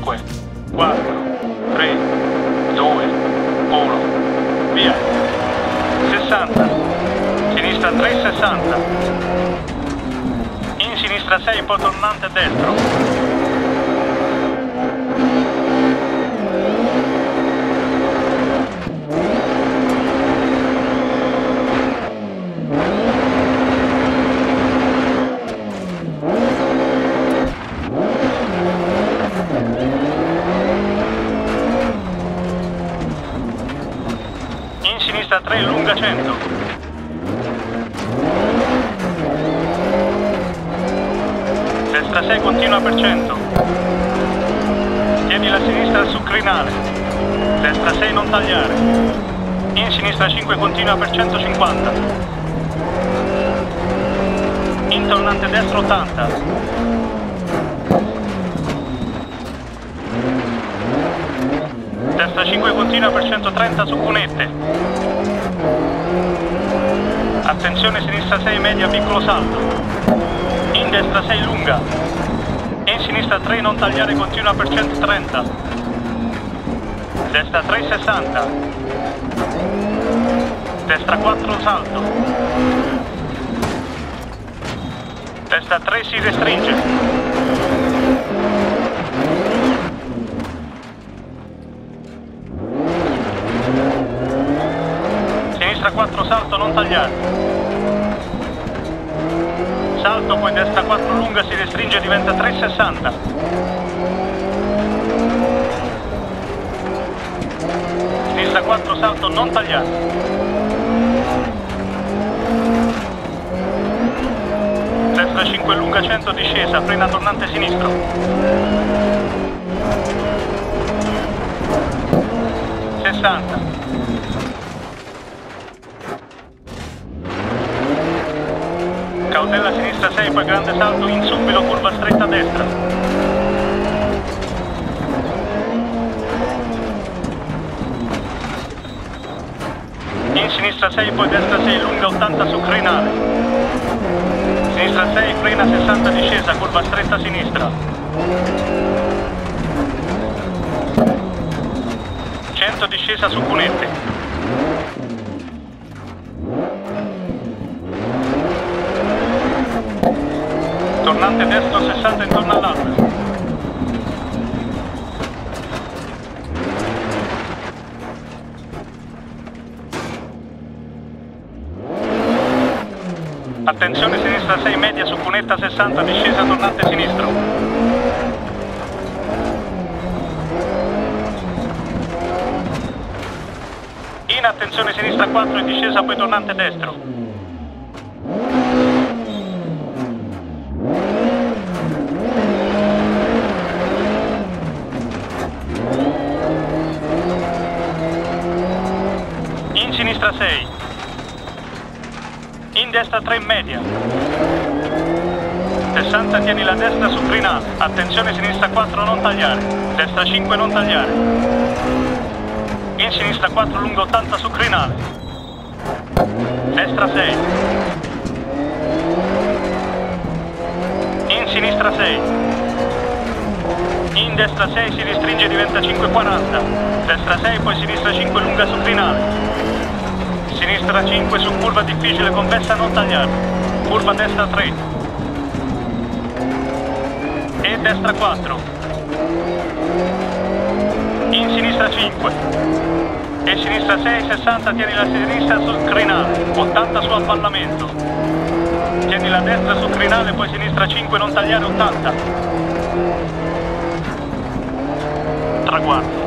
5, 4, 3, 2, 1, via. 60, sinistra 3, 60. In sinistra 6, poi tornante destro. Sinistra 3, lunga 100. Destra 6, continua per 100. Tieni la sinistra sul crinale. Destra 6, non tagliare. In sinistra 5, continua per 150. In tornante destro 80. Destra 5, continua per 130 su cunette. Attenzione, sinistra 6, media, piccolo salto. In destra 6, lunga. In sinistra 3, non tagliare, continua per 130. Destra 3, 60. Destra 4, salto. Destra 3, si restringe. Sinistra 4, salto, non tagliare. Salto, poi destra 4, lunga, si restringe, diventa 3,60. Sinistra 4, salto, non tagliare. Destra 5, lunga 100, discesa, frena tornante sinistro. Sessanta. Cautela sinistra 6, poi grande salto, in subito, curva stretta a destra. In sinistra 6, poi destra 6, lunga 80 su crinale. Sinistra 6, frena 60, discesa, curva stretta a sinistra. 100, discesa su cunette. Tornante destro 60 intorno all'altro. Attenzione, sinistra 6, media su cunetta 60, discesa tornante sinistro. In attenzione, sinistra 4 e discesa, poi tornante destro. Sinistra 6, in destra 3 in media, 60, tieni la destra sul crinale, attenzione sinistra 4 non tagliare, destra 5 non tagliare, in sinistra 4 lungo 80 su crinale, destra 6, in sinistra 6, in destra 6 si restringe, diventa 5,40, destra 6 poi sinistra 5 lunga su crinale. Sinistra 5 su curva difficile, convessa non tagliare. Curva destra 3. E destra 4. In sinistra 5. E sinistra 6, 60, tieni la sinistra sul crinale. 80 su avvallamento. Tieni la destra sul crinale, poi sinistra 5, non tagliare 80. Traguardo.